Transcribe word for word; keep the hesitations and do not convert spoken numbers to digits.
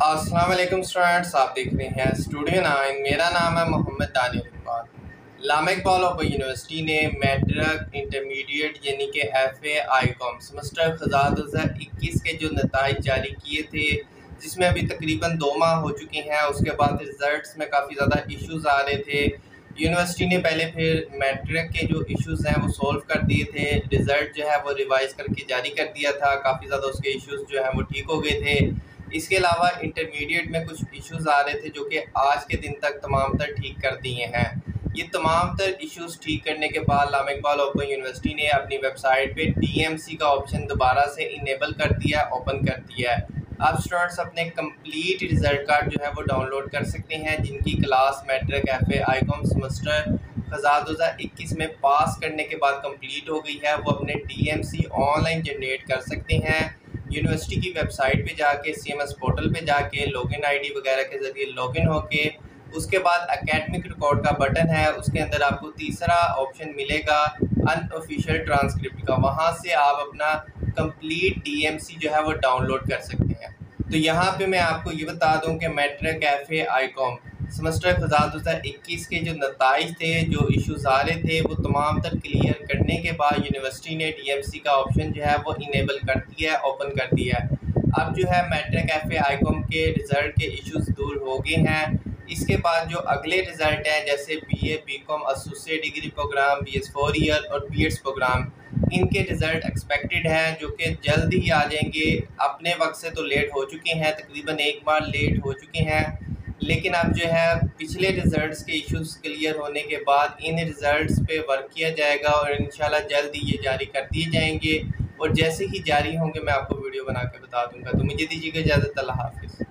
अस्सलाम वालेकुम स्टूडेंट्स, आप देख रहे हैं स्टूडियो नाइन। मेरा नाम है मोहम्मद दानियल इकबाल। लामा इकबाल ओपन यूनिवर्सिटी ने मैट्रिक इंटरमीडिएट यानी कि F A I com semester खज़ा दो हज़ार इक्कीस के जो नताइज जारी किए थे, जिसमें अभी तकरीबन दो माह हो चुके हैं। उसके बाद रिज़ल्ट्स में काफ़ी ज़्यादा इश्यूज़ आ रहे थे। यूनिवर्सिटी ने पहले फिर मैट्रिक के जो इश्यूज़ हैं वो सॉल्व कर दिए थे। रिज़ल्ट जो है वो रिवाइज़ करके जारी कर दिया था। काफ़ी ज़्यादा उसके इश्यूज़ जो हैं वो ठीक हो गए थे। इसके अलावा इंटरमीडिएट में कुछ इश्यूज़ आ रहे थे जो कि आज के दिन तक तमाम तर ठीक कर दिए हैं। ये तमाम तर इश्यूज़ ठीक करने के बाद लामा इकबाल ओपन यूनिवर्सिटी ने अपनी वेबसाइट पे डीएमसी का ऑप्शन दोबारा से इनेबल कर दिया, ओपन कर दिया है। अब स्टूडेंट्स अपने कंप्लीट रिज़ल्ट कार्ड जो है वो डाउनलोड कर सकते हैं। जिनकी class matric F A I com semester खज़ा दो हज़ार इक्कीस में पास करने के बाद कंप्लीट हो गई है, वो अपने डीएमसी ऑनलाइन जनरेट कर सकते हैं। यूनिवर्सिटी की वेबसाइट पे जाके सी एम एस पोर्टल पे जाके लॉगिन आईडी वगैरह के ज़रिए लॉगिन होके उसके बाद एकेडमिक रिकॉर्ड का बटन है, उसके अंदर आपको तीसरा ऑप्शन मिलेगा अनऑफिशियल ट्रांसक्रिप्ट का। वहाँ से आप अपना कंप्लीट डीएमसी जो है वो डाउनलोड कर सकते हैं। तो यहाँ पे मैं आपको ये बता दूँ कि matric F A I com semester खज़ा दो हज़ार इक्कीस के जो नताइज थे, जो इश्यूज़ आ रहे थे, वो तमाम तर क्लियर करने के बाद यूनिवर्सिटी ने डीएमसी का ऑप्शन जो है वो इनेबल कर दिया है, ओपन कर दिया है। अब जो है matric F A I com के रिज़ल्ट के इश्यूज़ दूर हो गए हैं। इसके बाद जो अगले रिज़ल्ट हैं जैसे B A B com associate degree program, B S four year और बी एड्स प्रोग्राम, इनके रिज़ल्ट एक्सपेक्टेड हैं जो कि जल्द ही आ जाएंगे। अपने वक्त से तो लेट हो चुके हैं, तकरीबन एक बार लेट हो चुके हैं, लेकिन अब जो है पिछले रिज़ल्ट्स के इश्यूज़ क्लियर होने के बाद इन रिज़ल्ट्स पे वर्क किया जाएगा और इंशाल्लाह जल्द ही ये जारी कर दिए जाएंगे। और जैसे ही जारी होंगे मैं आपको वीडियो बना के बता दूंगा। तो मुझे दीजिएगा इजाज़त। अल्लाह हाफ़िज़।